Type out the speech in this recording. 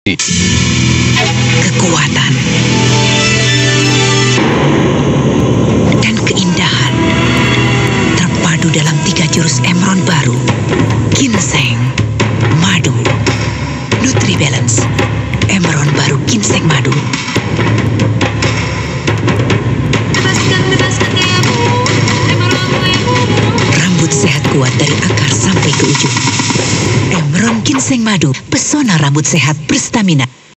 Kekuatan dan keindahan terpadu dalam 3 jurus Emron baru. Ginseng, madu, Nutribalance. Emron baru ginseng madu. Bebaskan kayamu, Emron kayamu. Rambut sehat kuat dari akar sampai ke ujung. Emron ginseng madu, pesona rambut sehat berstamina.